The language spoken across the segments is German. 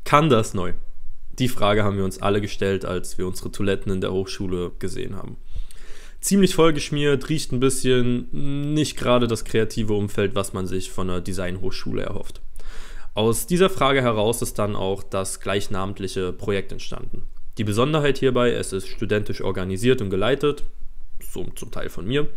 Kann das neu? Die Frage haben wir uns alle gestellt, als wir unsere Toiletten in der Hochschule gesehen haben. Ziemlich vollgeschmiert, riecht ein bisschen, nicht gerade das kreative Umfeld, was man sich von einer Designhochschule erhofft. Aus dieser Frage heraus ist dann auch das gleichnamentliche Projekt entstanden. Die Besonderheit hierbei, es ist studentisch organisiert und geleitet, so zum Teil von mir,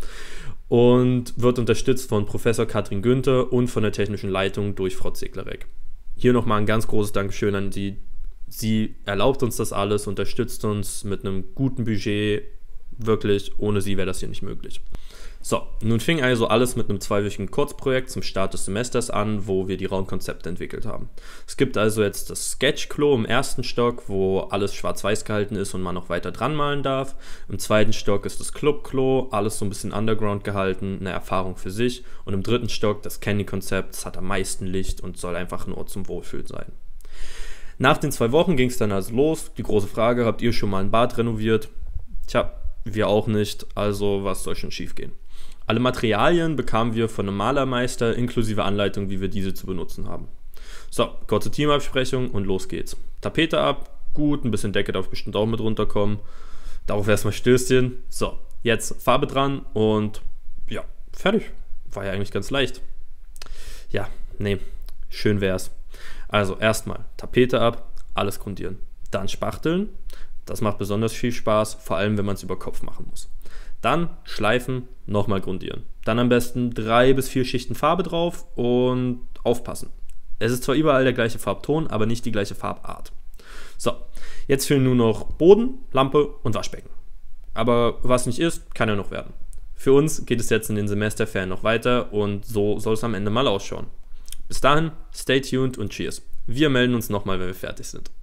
und wird unterstützt von Professor Katrin Günther und von der technischen Leitung durch Frau Zeglerek. Hier nochmal ein ganz großes Dankeschön an sie. Sie erlaubt uns das alles, unterstützt uns mit einem guten Budget. Wirklich, ohne sie wäre das hier nicht möglich. So, nun fing also alles mit einem 2-wöchigen Kurzprojekt zum Start des Semesters an, wo wir die Raumkonzepte entwickelt haben. Es gibt also jetzt das Sketch-Klo im ersten Stock, wo alles schwarz-weiß gehalten ist und man noch weiter dran malen darf. Im zweiten Stock ist das Club-Klo, alles so ein bisschen underground gehalten, eine Erfahrung für sich. Und im dritten Stock das Candy-Konzept, das hat am meisten Licht und soll einfach ein Ort zum Wohlfühlen sein. Nach den 2 Wochen ging es dann also los. Die große Frage, habt ihr schon mal ein Bad renoviert? Tja, wir auch nicht, also was soll schon schief gehen? Alle Materialien bekamen wir von einem Malermeister inklusive Anleitung, wie wir diese zu benutzen haben. So, kurze Teamabsprechung und los geht's. Tapete ab, gut, ein bisschen Decke darf bestimmt auch mit runterkommen. Darauf erstmal Stößchen. So, jetzt Farbe dran und ja, fertig. War ja eigentlich ganz leicht. Ja, nee, schön wär's. Also erstmal Tapete ab, alles grundieren. Dann spachteln. Das macht besonders viel Spaß, vor allem wenn man es über Kopf machen muss. Dann schleifen, nochmal grundieren. Dann am besten 3 bis 4 Schichten Farbe drauf und aufpassen. Es ist zwar überall der gleiche Farbton, aber nicht die gleiche Farbart. So, jetzt fehlen nur noch Boden, Lampe und Waschbecken. Aber was nicht ist, kann ja noch werden. Für uns geht es jetzt in den Semesterferien noch weiter und so soll es am Ende mal ausschauen. Bis dahin, stay tuned und cheers. Wir melden uns nochmal, wenn wir fertig sind.